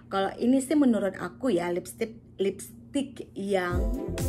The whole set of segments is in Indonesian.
Kalau ini sih menurut aku ya lipstick yang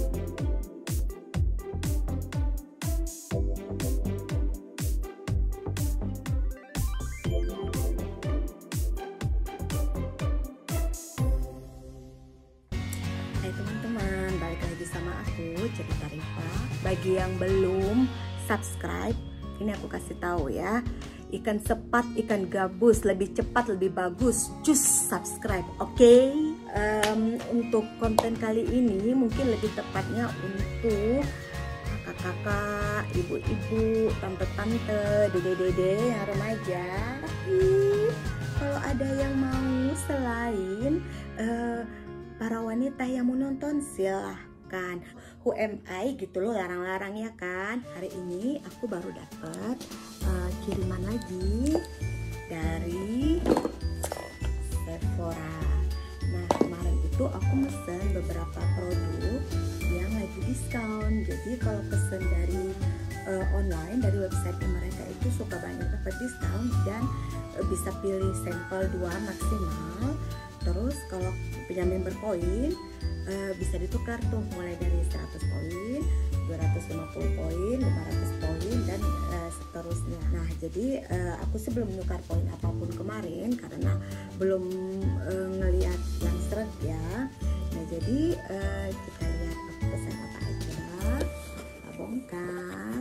teman-teman, balik lagi sama aku Cerita Rifa. Bagi yang belum subscribe, ini aku kasih tahu ya. Ikan sepat, ikan gabus, lebih cepat, lebih bagus. Cus subscribe, oke? Untuk konten kali ini mungkin lebih tepatnya untuk kakak-kakak, ibu-ibu, tante-tante, dede-dede yang remaja. Tapi kalau ada yang mau selain para wanita yang mau nonton, silahkan. Who am I gitu loh, larang-larang ya kan. Hari ini aku baru dapat kiriman lagi dari Sephora. Nah kemarin itu aku mesen beberapa produk yang lagi diskon. Jadi kalau pesen dari online, dari website mereka itu suka banyak dapat diskon dan bisa pilih sampel 2 maksimal. Terus kalau punya member poin bisa ditukar tuh mulai dari 100 poin, 250 poin, 500 poin dan seterusnya. Nah jadi aku sih belum menukar poin apapun kemarin karena belum ngelihat yang seret ya. Nah jadi kita lihat aku pesan apa aja. Kita bongkar.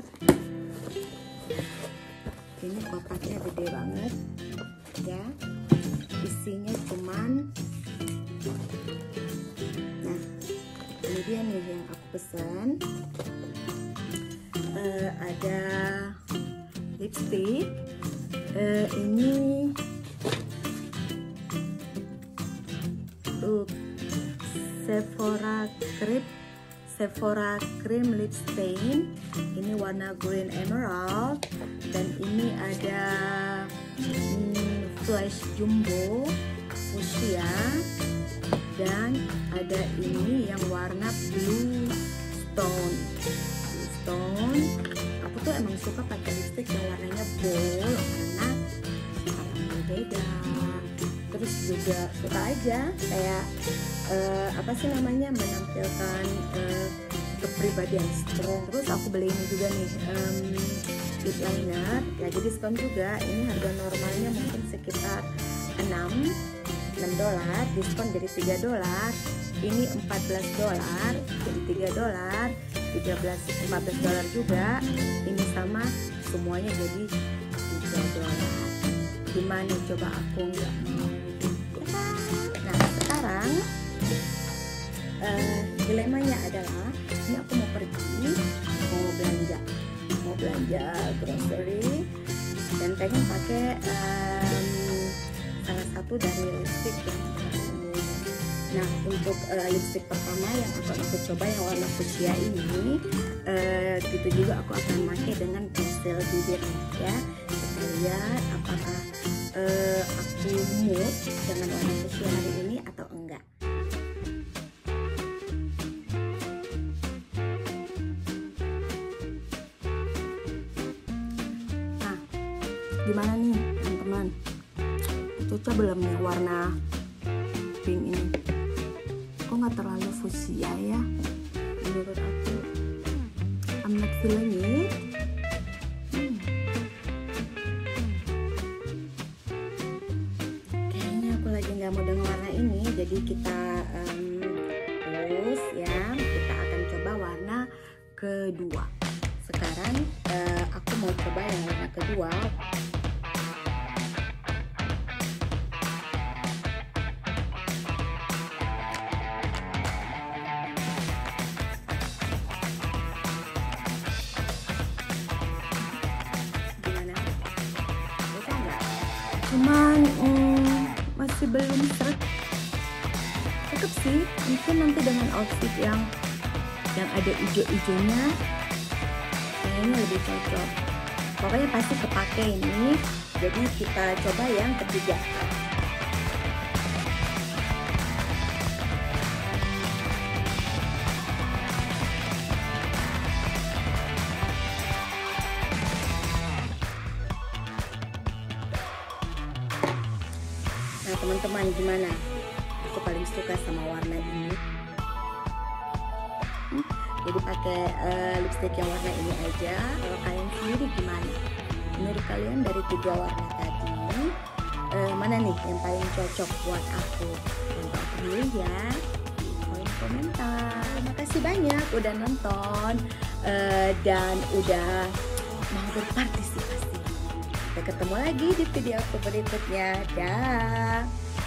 Ini kotaknya gede banget ya. Isinya cuman, nah ini dia nih yang aku pesan. Ada lipstick, ini Sephora Cream Lip Stain. Ini warna green emerald. Dan ini ada flash jumbo fuchsia. Dan ada ini yang warna blue stone. Aku tuh emang suka pakai lipstick yang warnanya bold karena beda. Terus juga suka aja kayak apa sih namanya, menampilkan kepribadian strong. Terus aku beli ini juga nih lip liner ya, jadi diskon juga. Ini harga normalnya mungkin sekitar $6, diskon jadi $3. Ini $14 jadi $3, $14 juga. Ini sama semuanya jadi $3. Gimana coba aku nggak mau? Nah sekarang dilemanya adalah ini aku mau pergi, mau belanja grocery dan pengen pakai salah satu dari lipstick yang ini. Nah untuk lipstick pertama yang akan aku coba yang warna fuchsia ini, gitu juga aku akan pakai dengan pensil bibir ya. Kita lihat apakah aku mood dengan warna fuchsia hari ini atau enggak. Nah gimana nih teman-teman, cocok belum nih warna pink ini? Kok nggak terlalu fuchsia ya menurut aku. I'm not feeling it. Kayaknya aku lagi nggak mau dengan warna ini, jadi kita terus ya, kita akan coba warna kedua. Sekarang aku mau coba yang warna kedua. Cuman masih belum seret. Cakep sih, mungkin nanti dengan outfit yang ada ijo-ijonya kayaknya lebih cocok. Pokoknya pasti kepake ini. Jadi kita coba yang ketiga. Nah teman-teman gimana? aku paling suka sama warna ini. Jadi pakai lipstick yang warna ini aja. Kalau kalian sendiri gimana? Menurut kalian dari 3 warna tadi mana nih yang paling cocok buat aku? Untuk aku pilih ya di kolom komentar. Makasih banyak udah nonton dan udah mau berpartisipasi. Kita ketemu lagi di video aku berikutnya. Dah.